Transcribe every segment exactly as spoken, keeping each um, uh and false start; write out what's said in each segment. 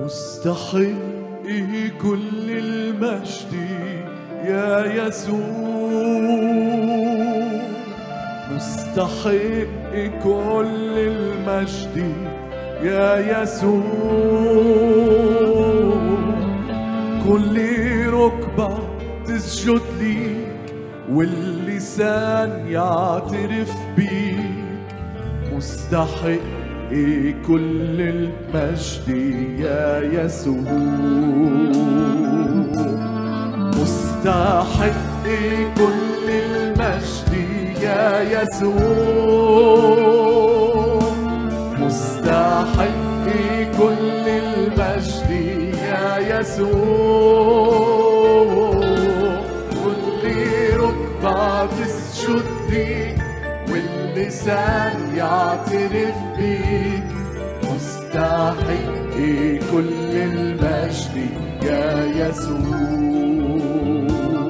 مستحق كل المجد يا يسوع، مستحق كل المجد يا يسوع. كل ركبة تسجد ليك واللسان يعترف بيك، مستحق كل المجد يا يسوع، مستحق كل المجد يا يسوع، مستحق كل المجد يا يسوع. كل ركبة تسجد ليك واللسان يعترف بيك، مستحق كل المجد يا يسوع.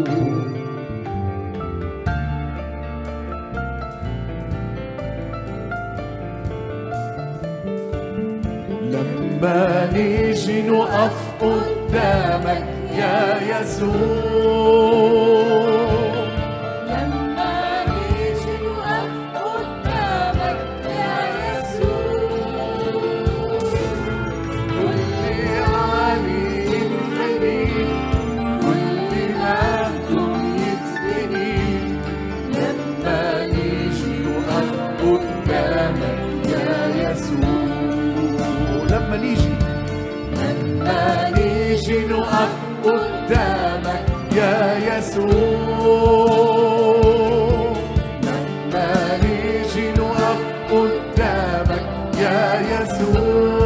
لما نيجي نقف قدامك يا يسوع، لما نيجي نقف قدامك يا يسوع، كل عالي ينحني، كل مهدوم يتبني. لما نيجي نقف قدامك يا يسوع، لما نيجي لما نيجي نقف قدامك يا يسوع، لما نيجي نقف قدامك يا يسوع.